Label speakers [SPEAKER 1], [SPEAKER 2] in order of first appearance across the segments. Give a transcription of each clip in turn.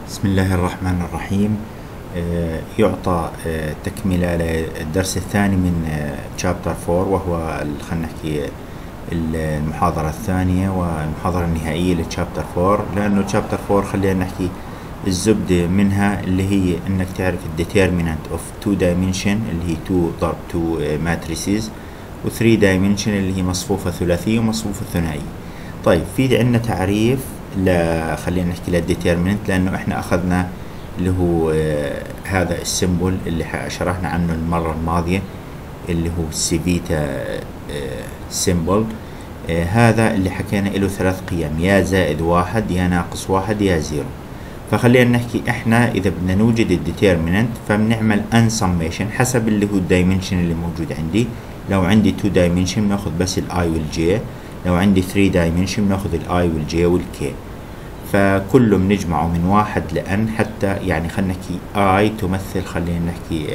[SPEAKER 1] بسم الله الرحمن الرحيم. يعطى تكملة للدرس الثاني من Chapter 4، وهو خلينا نحكي المحاضرة الثانية والمحاضرة النهائية للشابتر 4، لأنه Chapter 4 خلينا نحكي الزبدة منها اللي هي إنك تعرف determinant of 2 dimension اللي هي 2 ضرب 2 matrices، و 3 dimension اللي هي مصفوفة ثلاثية ومصفوفة ثنائية. طيب في عندنا تعريف خلينا نحكي للديترمنت، لأنه إحنا أخذنا اللي هو هذا السيمبل اللي شرحنا عنه المرة الماضية اللي هو السيفيتا سيمبل. هذا اللي حكينا له 3 قيم، يا زائد 1 يا ناقص 1 يا 0. فخلينا نحكي إحنا إذا بدنا نوجد الديترمنت فبنعمل ان سميشن حسب اللي هو الدايمنشن اللي موجود عندي. لو عندي 2 دايمنشن بناخذ بس الاي والجي، لو عندي 3 دايمنشن بناخذ الاي والجي والكي. فكله بنجمعه من 1 لان، حتى يعني خلينا نحكي اي تمثل خلينا نحكي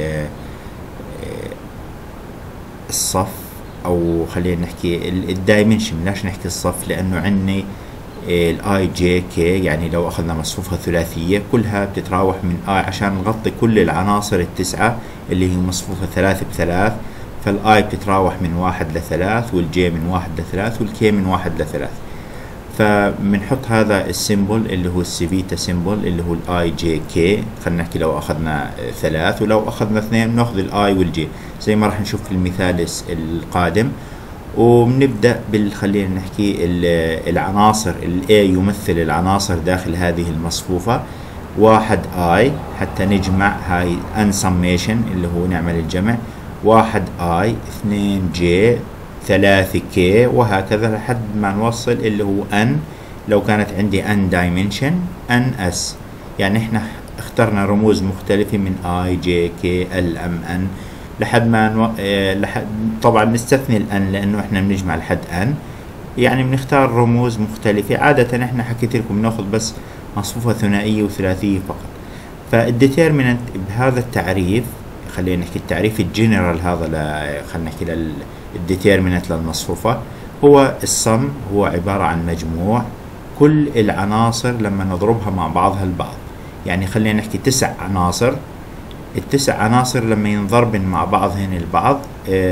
[SPEAKER 1] الصف، او خلينا نحكي الدايمنشن، بلاش نحكي الصف، لانه عندي الاي جي كي، يعني لو اخذنا مصفوفة ثلاثية كلها بتتراوح من اي عشان نغطي كل العناصر التسعة اللي هي مصفوفة 3 ب3. فالاي بتتراوح من 1 ل3، والجي من 1 ل3، والكي من 1 ل3. فبنحط هذا السيمبل اللي هو السيفيتا سيمبل اللي هو الاي جي كي. خلينا نحكي لو اخذنا 3 ولو اخذنا 2 بناخذ الاي والجي زي ما راح نشوف في المثال القادم. وبنبدأ خلينا نحكي العناصر. الاي يمثل العناصر داخل هذه المصفوفة، 1 اي حتى نجمع هاي ان سميشن اللي هو نعمل الجمع، 1 اي 2 جي 3 كي، وهكذا لحد ما نوصل اللي هو ان. لو كانت عندي ان دايمنشن ان اس، يعني احنا اخترنا رموز مختلفة من اي جي كي ال ام ان لحد ما طبعا نستثني الان لانه احنا بنجمع لحد ان، يعني بنختار رموز مختلفة. عادة احنا حكيت لكم بناخذ بس مصفوفة ثنائية وثلاثية فقط. فالديترمينانت بهذا التعريف، خلينا نحكي التعريف الجنرال هذا خلينا نحكي للديترمينانت للمصفوفة، هو الصم، هو عبارة عن مجموع كل العناصر لما نضربها مع بعضها البعض. يعني خلينا نحكي 9 عناصر، ال9 عناصر لما ينضربن مع بعضهن البعض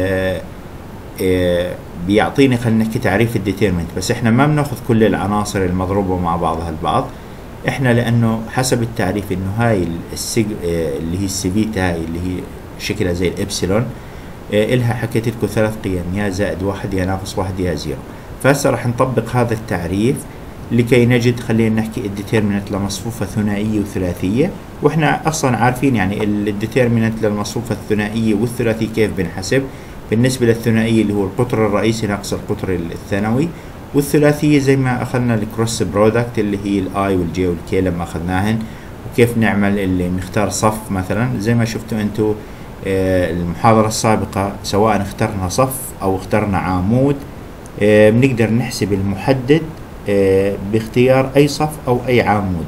[SPEAKER 1] بيعطيني خلينا نحكي تعريف الديترمنت. بس احنا ما بناخذ كل العناصر المضروبة مع بعضها البعض، احنا لانه حسب التعريف انه هاي اللي هي السيفيتا، هاي اللي هي شكلها زي الابسلون، الها حكيت لكم 3 قيم، يا زائد 1 يا ناقص 1 يا 0. فهسه راح نطبق هذا التعريف لكي نجد خلينا نحكي الديترمينانت لمصفوفة ثنائية وثلاثية. واحنا اصلا عارفين يعني الديترمينانت للمصفوفة الثنائية والثلاثية كيف بنحسب. بالنسبة للثنائية اللي هو القطر الرئيسي ناقص القطر الثانوي، والثلاثية زي ما اخذنا الكروس برودكت اللي هي الاي والجي والكي لما اخذناهن. وكيف نعمل اللي نختار صف مثلا زي ما شفتوا انتم المحاضرة السابقة، سواء اخترنا صف او اخترنا عمود بنقدر نحسب المحدد باختيار اي صف او اي عمود.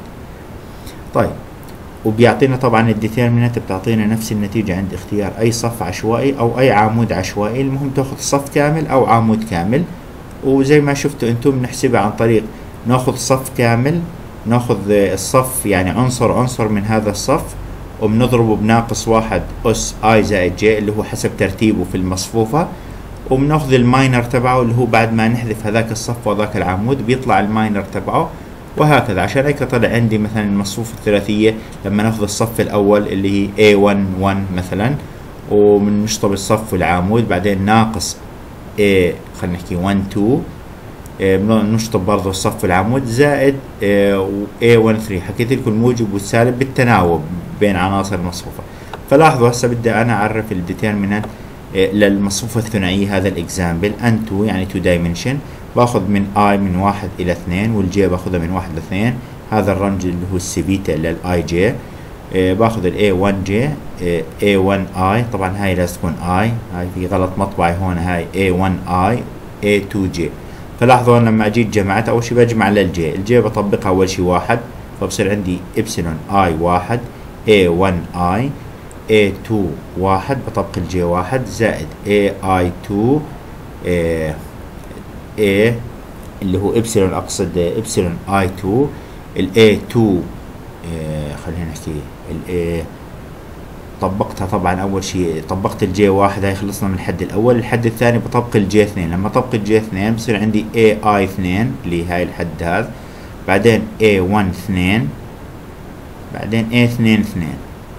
[SPEAKER 1] طيب، وبيعطينا طبعا الديترمينانت بتعطينا نفس النتيجة عند اختيار اي صف عشوائي او اي عمود عشوائي. المهم تاخذ صف كامل او عمود كامل. وزي ما شفتوا انتم بنحسبها عن طريق ناخذ صف كامل، ناخذ الصف يعني عنصر من هذا الصف، وبنضربه بناقص 1 أس اي زائد جي اللي هو حسب ترتيبه في المصفوفة، وبناخذ الماينر تبعه اللي هو بعد ما نحذف هذاك الصف وذاك العمود بيطلع الماينر تبعه، وهكذا. عشان هيك طلع عندي مثلا المصفوفة الثلاثية لما ناخذ الصف الأول اللي هي A11 مثلا، وبنشطب الصف والعمود، بعدين ناقص A خلينا نحكي 12 نشطب برضه الصف والعمود، زائد A13. حكيت لكم الموجب والسالب بالتناوب بين عناصر المصفوفة. فلاحظوا هسه بدي أنا أعرف الديترمينانت للمصفوفة الثنائية. هذا الإكزامبل N2 يعني 2 dimension، باخذ من I من 1 إلى 2، والجي باخذها من 1 ل 2. هذا الرمز اللي هو السيفيتا للآي جي. باخذ ال A1 جي A1 I، طبعا هاي لازم تكون I، هاي في غلط مطبعي هون، هاي A1 I A2 جي. فلاحظوا لما أجيت جمعت أول شي بجمع للجي، الجي بطبقها أول شي 1، فبصير عندي إبسلون I 1 A1 I A2 1 بطبق الجي 1 زائد AI2 A اللي هو إبسلون، أقصد إبسلون I2 ال A2 خلينا نحكي ال A طبقتها. طبعا اول شيء طبقت الجي واحد، هاي خلصنا من الحد الاول. الحد الثاني بطبق الجي اثنين. لما اطبق الجي اثنين بصير عندي اي اي اثنين اللي هاي الحد هذا، بعدين اي 1 اثنين، بعدين اي اثنين اثنين،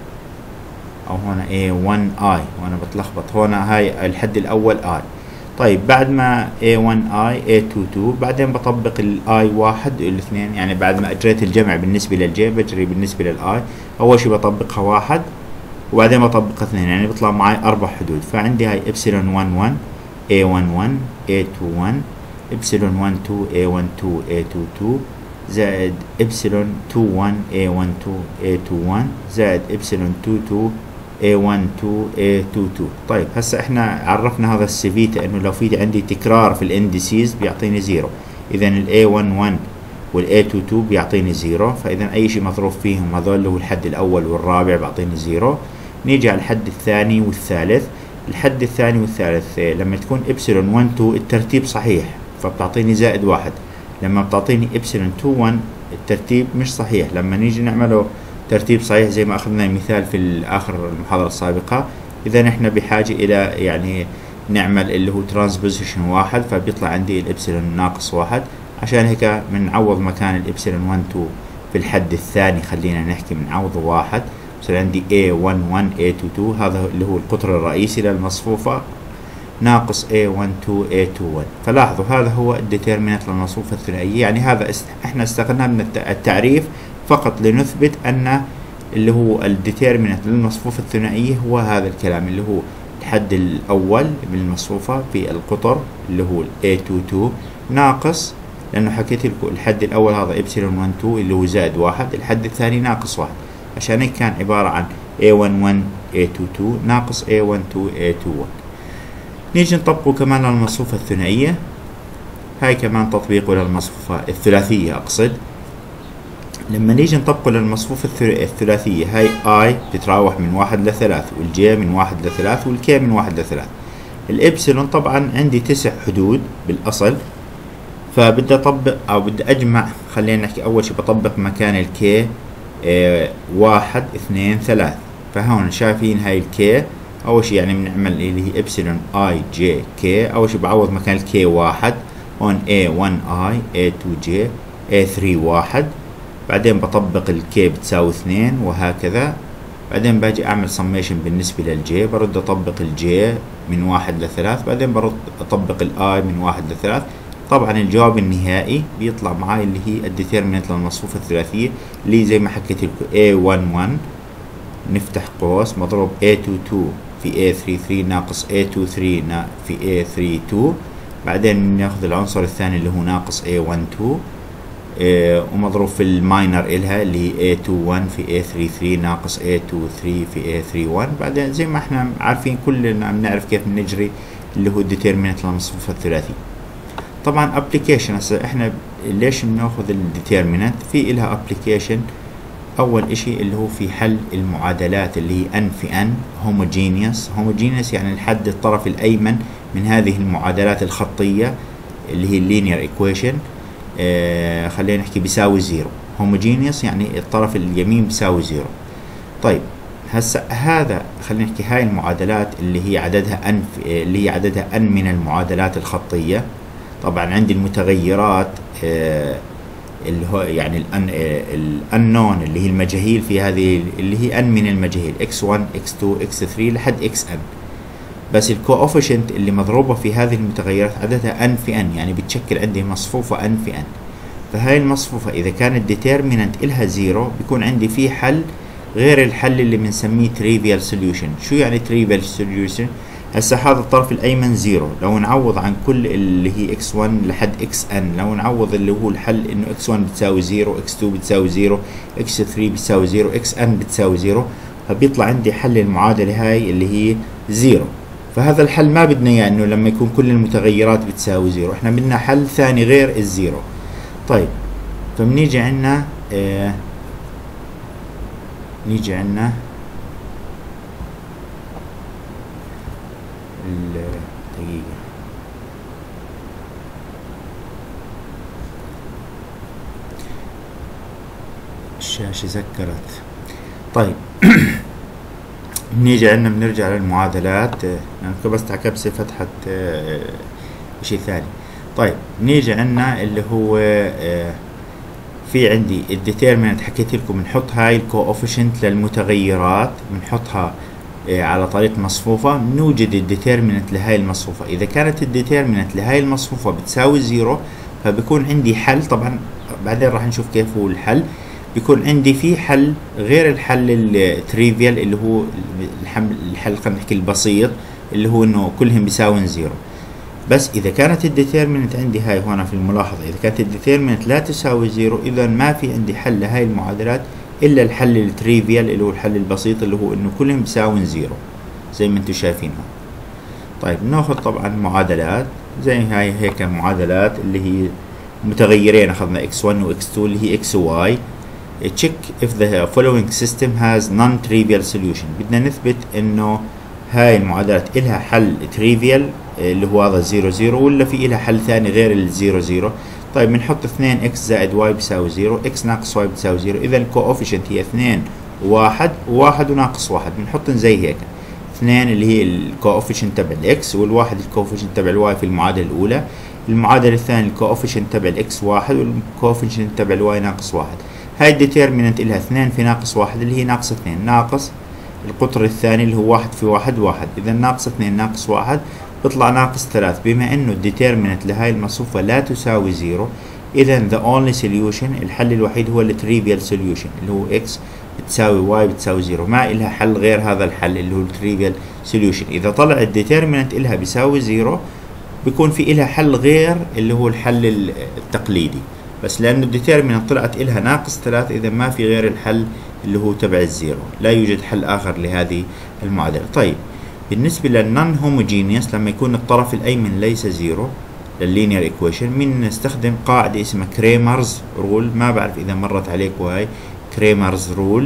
[SPEAKER 1] او هنا اي 1 اي وانا بتلخبط. هنا هاي الحد الاول اي. طيب بعد ما A1 I A2 2 بعدين بطبق الاي واحد والاثنين، يعني بعد ما اجريت الجمع بالنسبة للجي بجري بالنسبة للاي. اول شي بطبقها واحد وبعدين بطبقها اثنين، يعني بيطلع معي 4 حدود. فعندي هاي إبسلون 1 1 A1 1 A2 1 إبسلون 1 2 A1 2 A2 2 زائد إبسلون 2 1 A1 2 A2 1 زائد إبسلون 2 2 A1 2 A2 2. طيب هسا احنا عرفنا هذا السيفيتا انه لو في عندي تكرار في الاندسيز بيعطيني زيرو، اذا ال A1 1 وال A2 2 بيعطيني زيرو، فاذا اي شيء مضروب فيهم هذول اللي هو الحد الاول والرابع بيعطيني زيرو. نيجي على الحد الثاني والثالث. الحد الثاني والثالث لما تكون إبسلون 1 2 الترتيب صحيح فبتعطيني زائد واحد، لما بتعطيني إبسلون 2 1 الترتيب مش صحيح. لما نيجي نعمله ترتيب صحيح زي ما أخذنا مثال في آخر المحاضرة السابقة، إذا نحن بحاجة إلى يعني نعمل اللي هو ترانسبوزيشن واحد، فبيطلع عندي الإبسلون ناقص واحد. عشان هيك بنعوض مكان الإبسلون 1 2 في الحد الثاني، خلينا نحكي بنعوضه واحد، بصير عندي A1 1 A2 2 هذا اللي هو القطر الرئيسي للمصفوفة ناقص A1 2 A2 1. فلاحظوا هذا هو الديترمينانت للمصفوفة الثنائية. يعني هذا احنا استخدمنا من التعريف فقط لنثبت ان اللي هو الديترمينانت للمصفوفة الثنائية هو هذا الكلام اللي هو الحد الاول من المصفوفة في القطر اللي هو A2 2 ناقص، لانه حكيت لكم الحد الاول هذا إبسلون 1 2 اللي هو زائد واحد، الحد الثاني ناقص واحد، عشان هيك كان عبارة عن A1 1 A2 2 ناقص A1 2 A2 1. نيجي نطبقه كمان على المصفوفة الثنائية. هاي كمان تطبيقه للمصفوفة الثلاثية أقصد. لما نيجي نطبقه للمصفوفة الثلاثية، هاي I بتتراوح من 1 ل 3 والجي من 1 ل 3 والكي من 1 ل 3. الإبسلون طبعا عندي 9 حدود بالأصل، فبدي أطبق أو بدي أجمع. خلينا نحكي أول شي بطبق مكان الكي 1 2 3. فهون شايفين هاي الكي اول شيء يعني بنعمل اللي هي إبسلون اي جي كي. اول شيء بعوض مكان الكي واحد، هون A1 اي A2 جي A3 واحد، بعدين بطبق الكي بتساوي 2 وهكذا. بعدين باجي اعمل سميشن بالنسبة للجي، برد اطبق الجي من 1 ل 3، بعدين برد اطبق الاي من 1 ل 3. طبعا الجواب النهائي بيطلع معي اللي هي الديترمينانت للمصفوفة الثلاثية اللي زي ما حكيت لكم A1 1 نفتح قوس مضروب A2 2 في A3 3 ناقص A2 3 في A3 2، بعدين ناخذ العنصر الثاني اللي هو ناقص A1 2 ومضروب في الماينر إلها اللي هي A2 1 في A3 3 ناقص A2 3 في A3 1. بعدين زي ما احنا عارفين كلنا بنعرف كيف بنجري اللي هو الديترمينانت للمصفوفة الثلاثية. طبعا ابلكيشن هسه احنا ليش بناخذ الديترمينانت؟ في إلها ابلكيشن. اول اشي اللي هو في حل المعادلات اللي هي n في n هوموجينيوس يعني الحد الطرف الايمن من هذه المعادلات الخطية اللي هي اللينير ايكويشن خلينا نحكي بيساوي زيرو. هوموجينيوس يعني الطرف اليمين بيساوي زيرو. طيب هسا هذا خلينا نحكي هاي المعادلات اللي هي عددها n من المعادلات الخطية. طبعا عندي المتغيرات اللي هو يعني الانون اللي هي المجاهيل في هذه اللي هي n من المجاهيل x1 x2 x3 لحد xn، بس الكوفيشنت اللي مضروبة في هذه المتغيرات عددها n في n، يعني بتشكل عندي مصفوفة n في n. فهاي المصفوفة إذا كان الديترمينانت إلها زيرو بيكون عندي في حل غير الحل اللي بنسميه trivial solution. شو يعني trivial solution؟ هسا هذا الطرف الأيمن زيرو، لو نعوض عن كل اللي هي x1 لحد xn، لو نعوض اللي هو الحل إنه x1 بتساوي زيرو، x2 بتساوي زيرو، x3 بتساوي زيرو، xn بتساوي زيرو، فبيطلع عندي حل المعادلة هاي اللي هي زيرو. فهذا الحل ما بدنا إياه إنه لما يكون كل المتغيرات بتساوي زيرو، إحنا بدنا حل ثاني غير الزيرو. طيب فبنيجي عنا نيجي عنا دقيقة الشاشة سكرت. طيب بنيجي عندنا بنرجع للمعادلات. أنا كبست على كبسة فتحت شيء ثاني. طيب نيجي عندنا اللي هو في عندي الديترمينانت. حكيت لكم بنحط هاي الكوفيشنت للمتغيرات بنحطها على طريقة مصفوفة، نوجد الديترمينانت لهاي المصفوفة. إذا كانت الديترمينانت لهاي المصفوفة بتساوي زيرو فبكون عندي حل. طبعا بعدين راح نشوف كيف هو الحل. بيكون عندي في حل غير الحل التريفيال اللي هو الحل خلينا نحكي البسيط اللي هو انه كلهم بيساوين زيرو. بس اذا كانت الديترمينانت عندي هاي هنا في الملاحظة، اذا كانت الديترمينانت لا تساوي زيرو اذا ما في عندي حل لهاي المعادلات الا الحل التريفيال اللي هو الحل البسيط اللي هو انه كلهم بيساوين زيرو زي ما انتم شايفين هون. طيب ناخذ طبعا معادلات زي هاي هيك معادلات اللي هي متغيرين. اخذنا x1 و x2 اللي هي x و y. check if the following system has non-trivial solution. بدنا نثبت انه هاي المعادلات إلها حل trivial اللي هو هذا 0 0 ولا في إلها حل ثاني غير ال 0 0. طيب بنحط 2 x زائد y بيساوي 0، x ناقص y بيساوي 0. إذا الكوفيشنت هي 2 و1 و1 وناقص 1. بنحطن زي هيك 2 اللي هي الكوفيشنت تبع الاكس والواحد الكوفيشنت تبع الواي في المعادلة الأولى. المعادلة الثانية الكوفيشنت تبع الاكس 1 والكوفيشنت تبع الواي ناقص 1. هاي الديترمينانت إلها 2 في ناقص 1 اللي هي ناقص 2 ناقص القطر الثاني اللي هو 1 في 1 1. إذا ناقص 2 ناقص 1 بيطلع ناقص 3. بما إنه الديترمينانت لهاي المصفوفة لا تساوي 0 إذا the only solution الحل الوحيد هو التريفيال solution اللي هو x بتساوي y بتساوي 0. ما إلها حل غير هذا الحل اللي هو التريفيال solution. إذا طلع الديترمينانت إلها بيساوي 0 بيكون في إلها حل غير اللي هو الحل التقليدي. بس لأنه الديترمينانت طلعت إلها ناقص 3 إذا ما في غير الحل اللي هو تبع الزيرو. لا يوجد حل آخر لهذه المعادلة. طيب بالنسبة للنون هوموجينيوس لما يكون الطرف الأيمن ليس زيرو لللينير ايكويشن بنستخدم قاعدة اسمها كريمرز رول. ما بعرف إذا مرت عليكم هاي كريمرز رول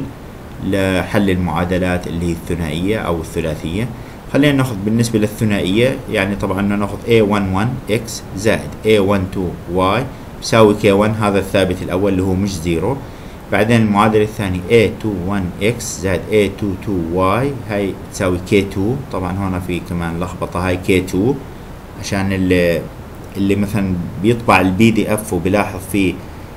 [SPEAKER 1] لحل المعادلات اللي هي الثنائية أو الثلاثية. خلينا ناخذ بالنسبة للثنائية يعني طبعا ناخذ A11 x زائد A12 y بيساوي K1 هذا الثابت الأول اللي هو مش زيرو. بعدين المعادلة الثانية A21 x زائد A22 y هاي تساوي K2. طبعا هنا في كمان لخبطة هاي K2 عشان اللي مثلا بيطبع الPDF وبيلاحظ فيه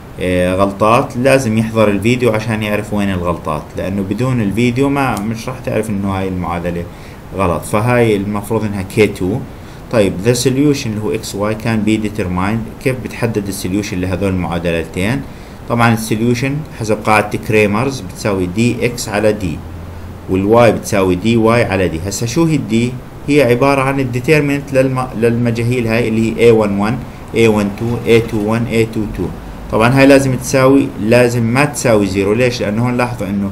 [SPEAKER 1] غلطات لازم يحضر الفيديو عشان يعرف وين الغلطات، لأنه بدون الفيديو مش راح تعرف إنه هاي المعادلة غلط. فهاي المفروض إنها K2. طيب the solution اللي هو x y can be determined. كيف بتحدد السوليوشن لهذول المعادلتين؟ طبعا السوليوشن حسب قاعدة كريمرز بتساوي dx على d والواي بتساوي dy على d. هسا شو هي الدي؟ هي عبارة عن الديترمينت للمجاهيل هاي اللي هي A11 A12 A21 A22. طبعا هاي لازم تساوي لازم ما تساوي زيرو. ليش؟ لأنه هون لاحظوا إنه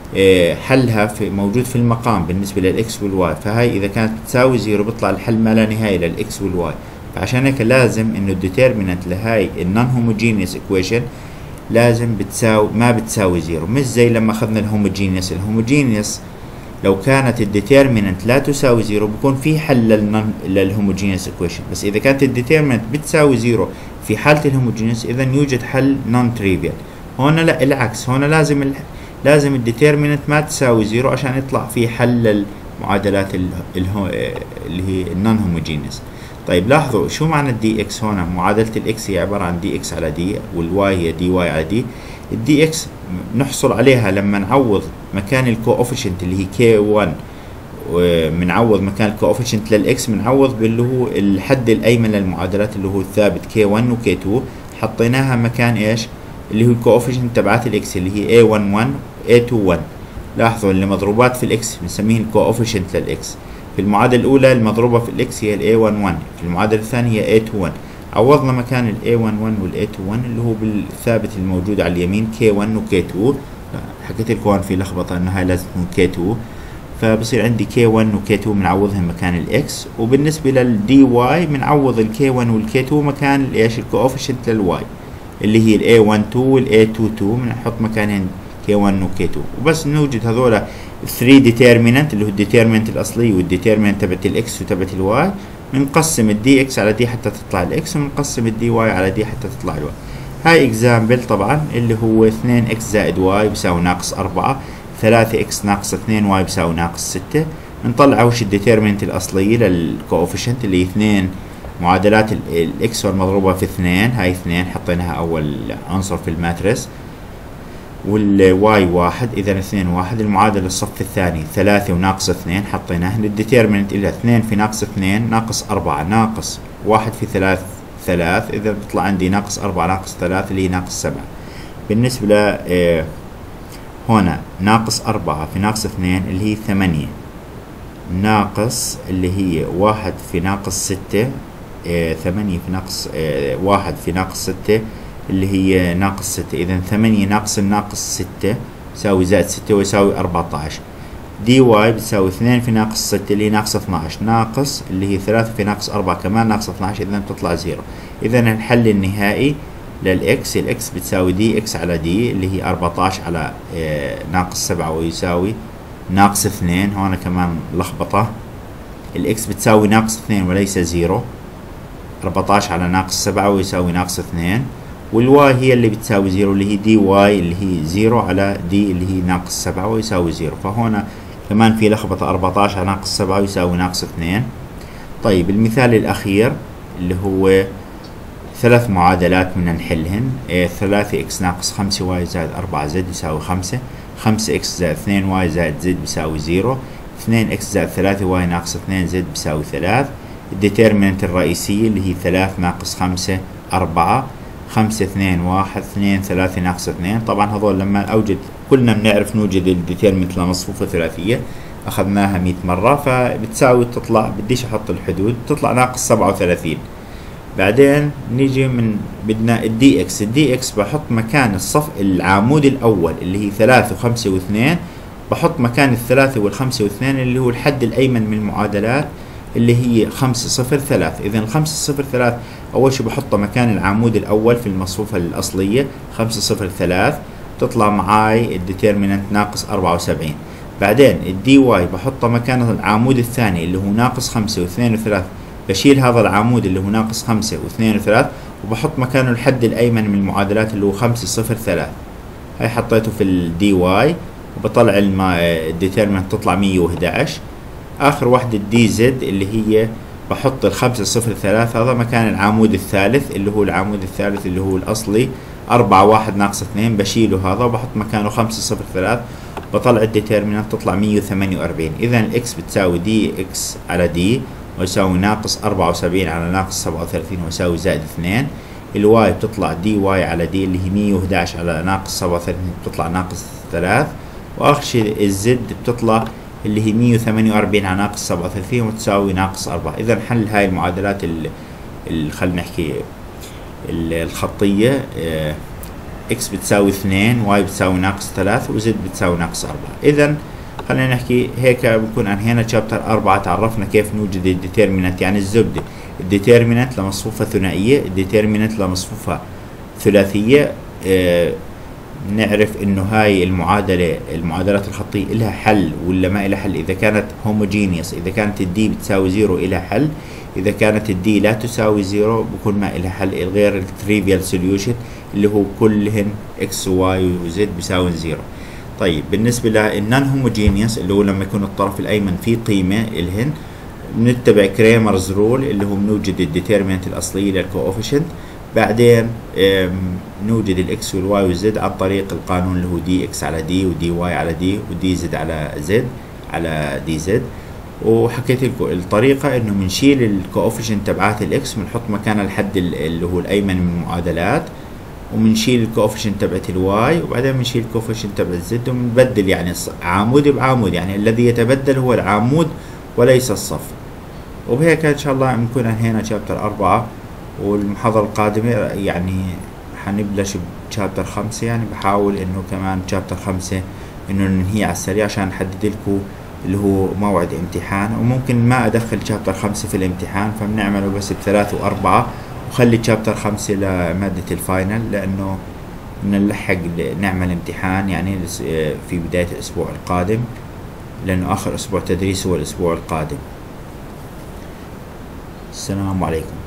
[SPEAKER 1] حلها موجود في المقام بالنسبة للإكس والواي. فهاي إذا كانت تساوي زيرو بيطلع الحل ما لا نهاية للإكس والواي. فعشان هيك لازم إنه الديترمينانت لهاي النون هوموجينيوس إيكويشن لازم ما بتساوي زيرو. مش زي لما أخذنا الهوموجينيوس. الهوموجينيوس لو كانت الديترمينانت لا تساوي زيرو بكون في حل للهوموجينيوس إيكويشن. بس إذا كانت الديترمينانت بتساوي زيرو في حالة الهوموجينيوس إذا يوجد حل نون تريفيال. هون لا العكس، هون لازم الديترمينانت ما تساوي زيرو عشان يطلع في حل المعادلات اللي هي النون هوموجينيوس. طيب لاحظوا شو معنى الدي اكس. هون معادلة الاكس هي عبارة عن دي اكس على دي والواي هي دي واي على دي. الدي اكس نحصل عليها لما نعوض مكان الكوفيشنت اللي هي كي 1 ومنعوض مكان الكوفيشنت للاكس بنعوض باللي هو الحد الايمن للمعادلات اللي هو الثابت K1 و K2 حطيناها مكان ايش اللي هو الكوفيشنت تبعات الاكس اللي هي A11 A21. لاحظوا اللي مضروبات في الاكس بنسميه الكوفيشنت للاكس. في المعادلة الأولى المضروبة في الاكس هي ال A11 في المعادلة الثانية هي A21. عوضنا مكان ال A11 وال A21 اللي هو بالثابت الموجود على اليمين K1 و K2. حكيت لكم هون في لخبطة إنه هاي لازم تكون K2 فبصير عندي K1 و K2 بنعوضهم مكان الاكس. وبالنسبة للدي واي بنعوض ال K1 وال K2 مكان ايش الكوفيشنت للواي اللي هي ال A12 وال A22 بنحط مكانهن K1 و K2 وبس نوجد هذول 3 ديترمينانت اللي هو الديترمينانت الأصلي والديترمينانت تبعت الاكس وتبعت الواي. بنقسم الدي اكس على دي حتى تطلع الاكس وبنقسم الدي واي على دي حتى تطلع الواي. هاي اكزامبل طبعا اللي هو 2x زائد y بيساوي ناقص 4، 3x ناقص 2y بيساوي ناقص 6. بنطلع وش الديترمنت الأصلية للكوفيشنت اللي هي 2 معادلات الاكس والمضروبة في 2، هاي 2 حطيناها أول عنصر في الماتريس، والواي 1 إذا 2 1. المعادلة الصف الثاني 3 وناقص 2 حطيناها. الديترمنت إلى 2 في ناقص 2 ناقص 4 ناقص 1 في 3 3، إذا بيطلع عندي ناقص 4 ناقص 3 اللي هي ناقص 7. بالنسبة ل هنا ناقص 4 في ناقص 2 اللي هي 8 ناقص اللي هي 1 في ناقص 6، 8 في ناقص 1 في ناقص 6 اللي هي ناقص 6. إذا 8 ناقص الناقص 6 يساوي زائد 6 ويساوي 14. دي واي بتساوي 2 في ناقص 6 اللي هي ناقص 12 ناقص اللي هي 3 في ناقص 4 كمان ناقص 12، إذا بتطلع 0. إذا الحل النهائي للإكس، الإكس بتساوي دي إكس على دي اللي هي 14 على ناقص 7 ويساوي ناقص 2. هون كمان لخبطة، الإكس بتساوي ناقص 2 وليس 0. 14 على ناقص 7 ويساوي ناقص 2، والواي هي اللي بتساوي 0 اللي هي دي واي اللي هي 0 على دي اللي هي ناقص 7 ويساوي 0. فهنا كمان في لخبطة، 14 على ناقص 7 يساوي ناقص 2. طيب المثال الأخير اللي هو 3 معادلات بدنا نحلهن. 3x ناقص 5y زائد 4z يساوي 5، 5x زائد 2y زائد z بيساوي 0، 2x زائد 3y ناقص 2z بيساوي 3. الديترمنت الرئيسية اللي هي 3 ناقص 5 4، 5 2 1 2 3 ناقص 2. طبعا هذول لما أوجد كلنا بنعرف نوجد الديترمنت لمصفوفة ثلاثية، أخذناها 100 مرة، فبتساوي تطلع، بديش أحط الحدود، تطلع ناقص 37. بعدين نيجي من بدنا الدي اكس، الدي اكس بحط مكان الصف العمود الأول اللي هي 3 و5 و2، بحط مكان ال3 وال5 و2 اللي هو الحد الأيمن من المعادلات اللي هي 5 0 3. إذا 5 0 3 أول شي بحطه مكان العمود الأول في المصفوفة الأصلية 5 0 3، تطلع معاي الديترمينانت ناقص 74. بعدين الدي واي بحطه مكان العمود الثاني اللي هو ناقص 5 و2 و3، بشيل هذا العمود اللي هو ناقص 5 و2 و3 وبحط مكانه الحد الأيمن من المعادلات اللي هو 5 0 3. هاي حطيته في الدي واي وبطلع الديترمينانت تطلع 111. آخر واحدة الدي زد اللي هي بحط ال5 0 3 هذا مكان العمود الثالث اللي هو العمود الثالث اللي هو الأصلي 4 1 ناقص 2، بشيله هذا وبحط مكانه 5 0 3، بطلع الديترمينانت تطلع 148. إذا الإكس بتساوي دي إكس على دي ويساوي ناقص 74 على ناقص 37 ويساوي زائد 2. الواي بتطلع دي واي على دي اللي هي 111 على ناقص 37 بتطلع ناقص 3. وآخر شيء الزد بتطلع اللي هي 148 على ناقص 37 وتساوي ناقص 4. إذا حل هاي المعادلات خلينا نحكي الخطية، إكس بتساوي 2 واي بتساوي ناقص 3 وزد بتساوي ناقص 4. إذا خلينا نحكي هيك بكون أنهينا شابتر 4. تعرفنا كيف نوجد الديترمينانت، يعني الزبدة الديترمينانت لمصفوفة ثنائية، الديترمينانت لمصفوفة ثلاثية. نعرف انه هاي المعادلات الخطية لها حل ولا ما لها حل. اذا كانت هوموجينيوس، اذا كانت الدي بتساوي 0 لها حل، اذا كانت الدي لا تساوي 0 بكون ما لها حل غير التريفيال سوليوشن اللي هو كلهن اكس وواي وزد بيساوي 0. طيب بالنسبة للنون هوموجينيوس اللي هو لما يكون الطرف الايمن فيه قيمة الهن، بنتبع كريمرز رول اللي هو بنوجد الديترمينانت الاصلية للكوفيشنت، بعدين نوجد الاكس والواي والزد عن طريق القانون اللي هو دي اكس على دي ودي واي على دي ودي زد على زد على دي زد. وحكيت لكم الطريقة انه بنشيل الكوفيشنت تبعات الاكس بنحط مكان الحد اللي هو الايمن من المعادلات، وبنشيل الكوفيشنت تبعت الواي، وبعدين بنشيل الكوفيشنت تبع الزد وبنبدل يعني عمود بعمود، يعني الذي يتبدل هو العمود وليس الصف. وبهيك ان شاء الله بنكون انهينا شابتر 4. والمحاضرة القادمة يعني حنبلش بشابتر 5، يعني بحاول انه كمان شابتر 5 انه ننهي على السريع عشان نحدد لكم اللي هو موعد امتحان، وممكن ما ادخل شابتر 5 في الامتحان فبنعمله بس ب3 و4 وخلي شابتر 5 لمادة الفاينل، لانه بدنا نلحق نعمل امتحان يعني في بداية الاسبوع القادم، لانه اخر اسبوع تدريس هو الاسبوع القادم. السلام عليكم.